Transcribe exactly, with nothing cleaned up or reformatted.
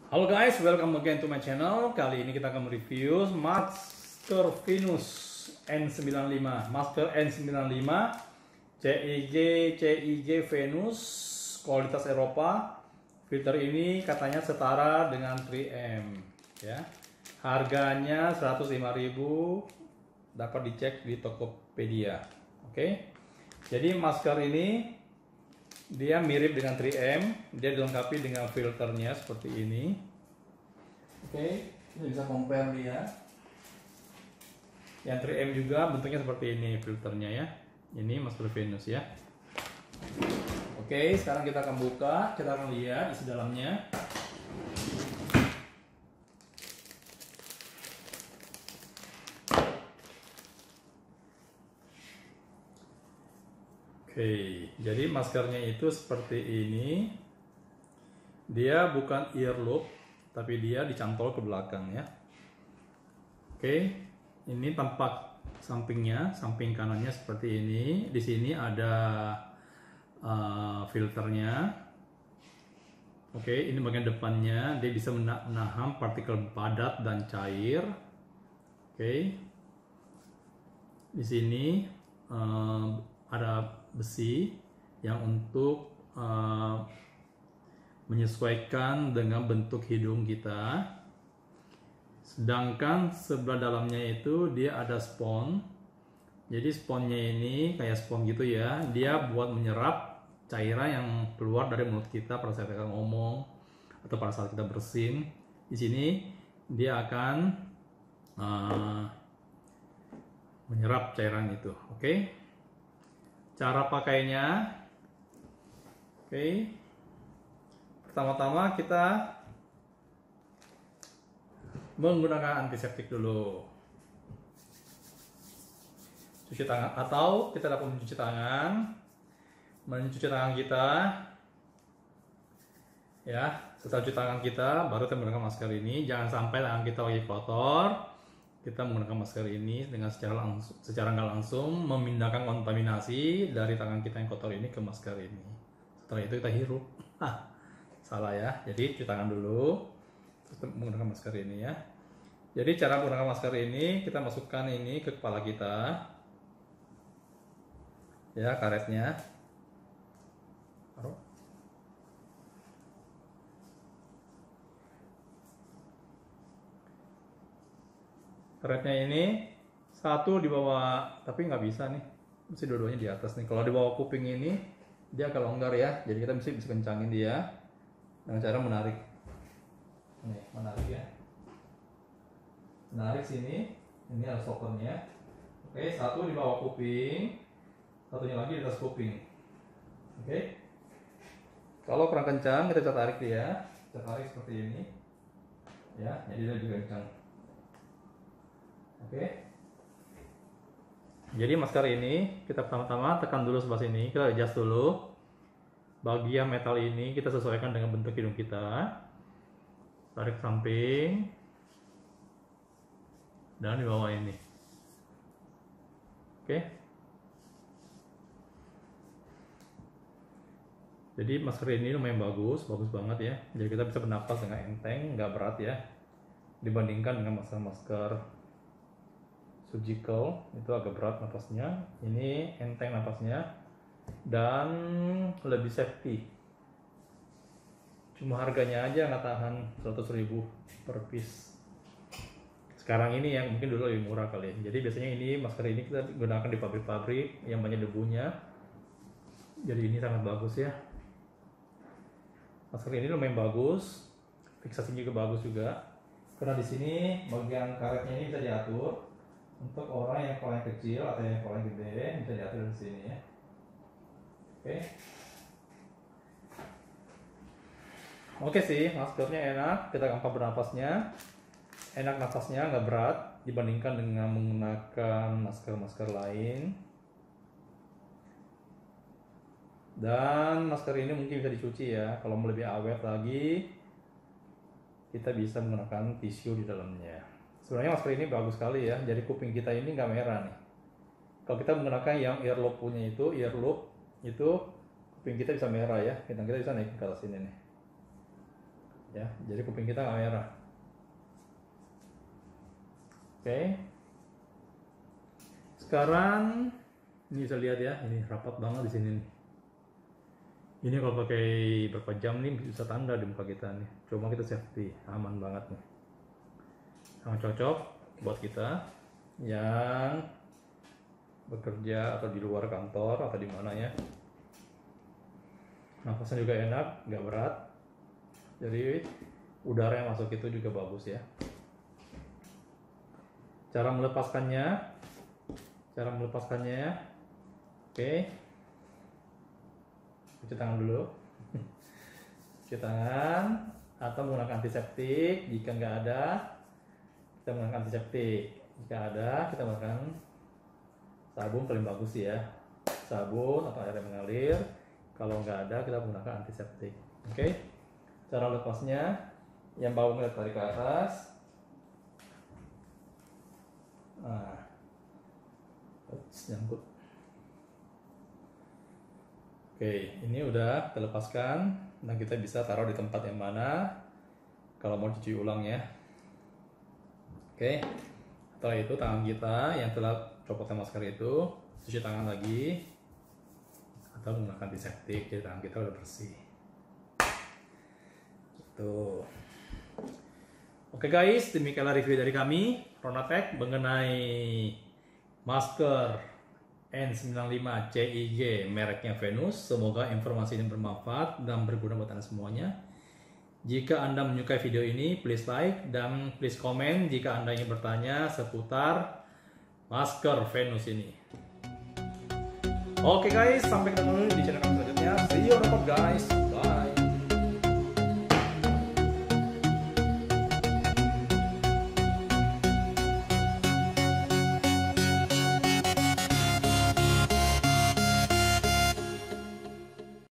Halo guys, welcome again to my channel. Kali ini kita akan mereview Masker Venus N sembilan puluh lima, Masker N sembilan puluh lima C I G C I G Venus kualitas Eropa. Filter ini katanya setara dengan tiga M ya. Harganya seratus lima ribu, dapat dicek di Tokopedia. Oke. Jadi masker ini dia mirip dengan tiga M, dia dilengkapi dengan filternya seperti ini. Oke, kita bisa compare dia. Yang tiga M juga bentuknya seperti ini filternya ya. Ini masker Venus ya. Oke, sekarang kita akan buka, kita akan lihat isi dalamnya. Oke, jadi maskernya itu seperti ini. Dia bukan earlobe, tapi dia dicantol ke belakang ya. Oke, ini tampak sampingnya, samping kanannya seperti ini. Di sini ada uh, filternya. Oke, ini bagian depannya, dia bisa menahan partikel padat dan cair. Oke, di sini uh, ada besi yang untuk uh, menyesuaikan dengan bentuk hidung kita. Sedangkan sebelah dalamnya itu dia ada spons. Jadi sponsnya ini kayak spons gitu ya. Dia buat menyerap cairan yang keluar dari mulut kita pada saat kita ngomong atau pada saat kita bersin. Di sini dia akan uh, menyerap cairan itu. Oke. Okay? Cara pakainya, oke. Okay. Pertama-tama kita menggunakan antiseptik dulu. Cuci tangan atau kita dapat mencuci tangan, mencuci tangan kita, ya. Setelah cuci tangan kita, baru kita menggunakan masker ini. Jangan sampai tangan kita lagi kotor, kita menggunakan masker ini dengan secara langsung, secara nggak langsung memindahkan kontaminasi dari tangan kita yang kotor ini ke masker ini. Setelah itu kita hirup. Hah, salah ya. Jadi cuci tangan dulu, terus menggunakan masker ini ya. Jadi cara menggunakan masker ini, kita masukkan ini ke kepala kita, ya, karetnya. Taruh. Karetnya ini satu di bawah, tapi nggak bisa nih, mesti dua-duanya di atas nih. Kalau di bawah kuping ini dia agak longgar ya, jadi kita mesti bisa kencangin dia dengan cara menarik. Nih, menarik ya, menarik sini. Ini ada stoppernya. Oke, satu di bawah kuping, satunya lagi di atas kuping. Oke, kalau kurang kencang kita bisa tarik dia, kita tarik seperti ini ya, jadi dia juga kencang. Oke, jadi masker ini kita pertama-tama tekan dulu sebelah sini, kita adjust dulu bagian metal ini, kita sesuaikan dengan bentuk hidung kita, tarik ke samping dan di bawah ini. Oke, jadi masker ini lumayan bagus, bagus banget ya. Jadi kita bisa bernapas dengan enteng, nggak berat ya, dibandingkan dengan masker-masker surgical itu agak berat napasnya. Ini enteng napasnya dan lebih safety. Cuma harganya aja nggak tahan seratus ribu per piece. Sekarang ini yang mungkin dulu lebih murah kali. Jadi biasanya ini masker ini kita gunakan di pabrik-pabrik yang banyak debunya. Jadi ini sangat bagus ya. Masker ini lumayan bagus, fiksasinya juga bagus juga. Karena di sini bagian karetnya ini bisa diatur. Untuk orang yang kepalanya kecil atau yang kepalanya gede bisa diatur di sini ya. Oke. Oke sih, maskernya enak, kita gampang bernapasnya. Enak nafasnya, nggak berat dibandingkan dengan menggunakan masker-masker lain. Dan masker ini mungkin bisa dicuci ya. Kalau mau lebih awet lagi, kita bisa menggunakan tisu di dalamnya. Sebenarnya masker ini bagus sekali ya, jadi kuping kita ini nggak merah nih. Kalau kita menggunakan yang earlobe punya itu, earlobe itu kuping kita bisa merah ya, hidung kita bisa naik ke atas sini nih. ya, jadi kuping kita nggak merah. Oke, sekarang ini bisa lihat ya, ini rapat banget di sini nih. Ini kalau pakai berapa jam nih bisa tanda di muka kita nih. Cuma kita safety, aman banget nih. Sangat cocok buat kita yang bekerja atau di luar kantor atau di mana ya. Nafasnya juga enak, nggak berat. Jadi udara yang masuk itu juga bagus ya. Cara melepaskannya, cara melepaskannya ya. Oke, cuci tangan dulu. Cuci tangan atau menggunakan antiseptik. Jika nggak ada, kita menggunakan antiseptik. Jika ada, kita menggunakan sabun paling bagus ya. Sabun atau air yang mengalir. Kalau nggak ada, kita menggunakan antiseptik. Oke, cara lepasnya, yang bawah ngeliat tarik ke atas. Nah, ups, nyangkut. Oke, ini udah kita lepaskan. Nah, kita bisa taruh di tempat yang mana kalau mau cuci ulang ya. Oke, setelah itu tangan kita yang telah copotkan masker itu cuci tangan lagi atau menggunakan antiseptik, jadi tangan kita udah bersih. Gitu. Oke guys, demikianlah review dari kami Ronatech mengenai masker N sembilan lima C I G mereknya Venus. Semoga informasi ini bermanfaat dan berguna buat Anda semuanya. Jika Anda menyukai video ini, please like dan please komen jika Anda ingin bertanya seputar masker Venus ini. Oke guys, sampai ketemu di channel kami selanjutnya. See you on top guys.